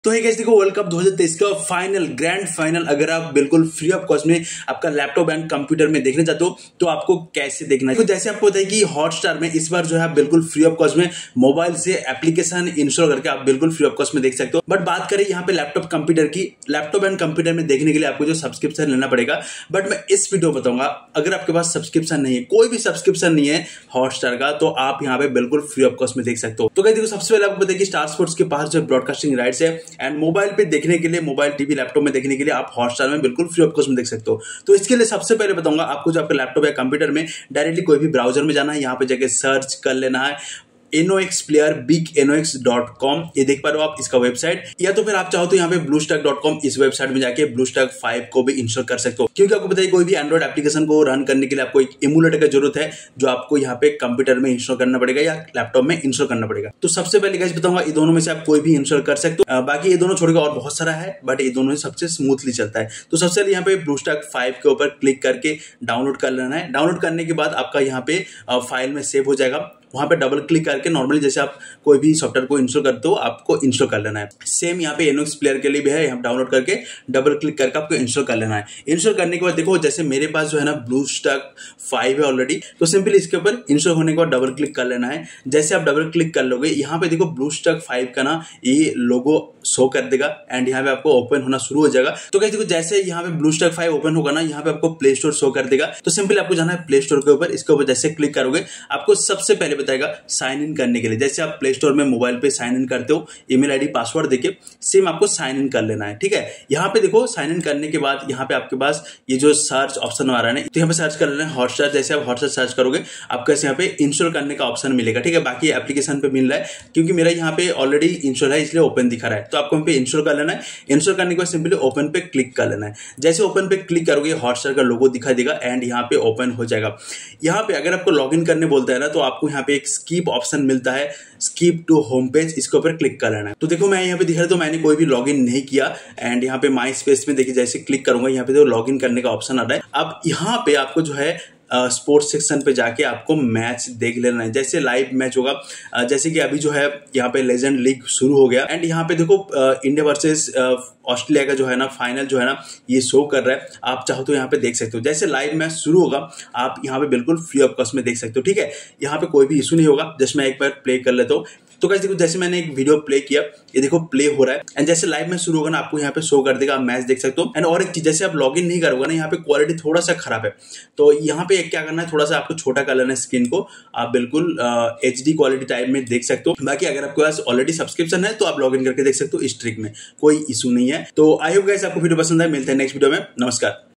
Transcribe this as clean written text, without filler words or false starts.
तो है गाइस, देखो वर्ल्ड कप 2023 का फाइनल ग्रैंड फाइनल अगर आप बिल्कुल फ्री ऑफ कॉस्ट में आपका लैपटॉप एंड कंप्यूटर में देखने चाहते हो तो आपको कैसे देखना है। तो जैसे आपको पता है कि हॉटस्टार में इस बार जो है आप बिल्कुल फ्री ऑफ कॉस्ट में मोबाइल से एप्लीकेशन इंस्टॉल करके आप बिल्कुल फ्री ऑफ कॉस्ट में देख सकते हो। बट बात करें यहाँ पे लैपटॉप कंप्यूटर की, लैपटॉप एंड कंप्यूटर में देखने के लिए आपको जो सब्सक्रिप्शन लेना पड़ेगा। बट मैं इस वीडियो बताऊंगा अगर आपके पास सब्सक्रिप्शन नहीं है, कोई भी सब्सक्रिप्शन नहीं है हॉटस्टार का, तो आप यहाँ पे बिल्कुल फ्री ऑफ कॉस्ट में देख सकते हो। तो गाइस देखो, सबसे पहले आपको पता है कि स्टार स्पोर्ट्स के पास जो ब्रॉडकास्टिंग राइट्स है एंड मोबाइल पे देखने के लिए, मोबाइल टीवी लैपटॉप में देखने के लिए आप हॉटस्टार में बिल्कुल फ्री ऑफ कॉस्ट में देख सकते हो। तो इसके लिए सबसे पहले बताऊंगा आपको, जो आपका लैपटॉप या कंप्यूटर में डायरेक्टली कोई भी ब्राउजर में जाना है, यहाँ पे जाके सर्च कर लेना है NOx प्लेयर bignox.com। ये देख पा रहे हो आप इसका वेबसाइट, या तो फिर आप चाहो तो यहाँ पे bluestack.com इस वेबसाइट में जाके BlueStack 5 को भी इंस्टॉल कर सकते हो। क्योंकि आपको पता है कोई भी एंड्रॉइड एप्लीकेशन को रन करने के लिए आपको एक एमुलेटर की जरूरत है, जो आपको यहाँ पे कंप्यूटर में इंस्टॉल करना पड़ेगा या लैपटॉप में इंस्टॉल करना पड़ेगा। तो सबसे पहले गाइस बताऊंगा, ये दोनों में से आप कोई भी इंस्टॉल कर सकते हो। बाकी ये दोनों छोड़कर और बहुत सारा है, बट ये दोनों सबसे स्मूथली चलता है। तो सबसे पहले यहाँ पे BlueStack 5 के ऊपर क्लिक करके डाउनलोड कर लेना है। डाउनलोड करने के बाद आपका यहाँ पे फाइल में सेव हो जाएगा। वहां पे डबल क्लिक करके नॉर्मली जैसे आप कोई भी सॉफ्टवेयर को इंस्टॉल करते हो आपको इंस्टॉल कर लेना है। सेम यहाँ पे NOx प्लेयर के लिए भी है, यहाँ डाउनलोड करके डबल क्लिक करके आपको इंस्टॉल कर लेना है। इंस्टॉल करने के बाद देखो, जैसे मेरे पास जो है ना BlueStack 5 है ऑलरेडी, तो सिंपली इसके ऊपर इंस्टॉल होने के बाद डबल क्लिक कर लेना है। जैसे आप डबल क्लिक कर लोगे, यहाँ पे देखो BlueStack 5 का ना ये लोगो शो कर देगा एंड यहाँ पे आपको ओपन होना शुरू हो जाएगा। तो गाइस देखो, जैसे यहाँ पे BlueStack 5 ओपन होगा ना, यहाँ पे आपको प्ले स्टोर शो कर देगा। तो सिंपली आपको जाना है प्ले स्टोर के ऊपर। इसके ऊपर जैसे क्लिक करोगे, आपको सबसे पहले बताएगा साइन इन करने के लिए। जैसे आप प्ले स्टोर में मोबाइल पे साइन इन करते हो ईमेल आईडी पासवर्ड देके, सेम आपको साइन इन कर लेना है। ठीक है, यहाँ पे देखो साइन इन करने के बाद यहाँ पे आपके पास ये जो सर्च ऑप्शन आ रहा है, तो यहाँ पे सर्च कर लेना है हॉटस्टार। जैसे आप हॉटस्टार सर्च करोगे, आपको यहाँ पे इंस्टॉल करने का ऑप्शन मिलेगा। ठीक है, बाकी एप्लीकेशन पे मिल रहा है, क्योंकि मेरा यहाँ पे ऑलरेडी इंस्टॉल है इसलिए ओपन दिखा रहा है। तो आपको यहाँ पे इंस्टॉल कर लेना है। इंस्टॉल करने के बाद सिंपली ओपन पे क्लिक कर लेना है। जैसे ओपन पे क्लिक करोगे, हॉटस्टार का लोगो दिखाई देगा एंड यहाँ पे ओपन हो जाएगा। यहाँ पे अगर आपको लॉग इन करने बोलता है ना, तो आपको यहाँ पे एक स्कीप ऑप्शन मिलता है, स्कीप टू होम पेज, इसके ऊपर क्लिक कर लेना है। तो देखो मैं यहाँ पे दिख रहा है, तो मैंने कोई भी लॉगिन नहीं किया एंड यहाँ पे माई स्पेस में देखिए जैसे क्लिक करूंगा, यहाँ पे देखो लॉगिन करने का ऑप्शन आ रहा है। अब यहाँ पे आपको जो है स्पोर्ट्स सेक्शन पे जाके आपको मैच देख लेना है। जैसे लाइव मैच होगा, जैसे कि अभी जो है यहाँ पे लेजेंड लीग शुरू हो गया एंड यहाँ पे देखो इंडिया वर्सेस ऑस्ट्रेलिया का जो है ना फाइनल जो है ना ये शो कर रहा है। आप चाहो तो यहाँ पे देख सकते हो। जैसे लाइव मैच शुरू होगा, आप यहाँ पे बिल्कुल फ्री ऑफ कॉस्ट में देख सकते हो। ठीक है, यहाँ पे कोई भी इशू नहीं होगा। जस्ट मैं एक बार प्ले कर लेता हूँ। तो गाइस देखो, जैसे मैंने एक वीडियो प्ले किया, ये देखो प्ले हो रहा है एंड जैसे लाइव में शुरू होगा ना, आपको यहाँ पे शो कर देगा, आप मैच देख सकते हो। एंड और एक चीज, जैसे आप लॉगिन नहीं करोगे ना, यहाँ पे क्वालिटी थोड़ा सा खराब है। तो यहाँ पे क्या करना है, थोड़ा सा आपको छोटा कर लेना है स्क्रीन को, आप बिल्कुल HD क्वालिटी टाइप में देख सकते हो। बाकी अगर आपके पास ऑलरेडी सब्सक्रिप्शन है तो आप लॉगिन करके देख सकते हो, इस ट्रिक में कोई इशू नहीं है। तो आई होप गाइस आपको वीडियो पसंद आए। मिलते हैं नेक्स्ट वीडियो में। नमस्कार।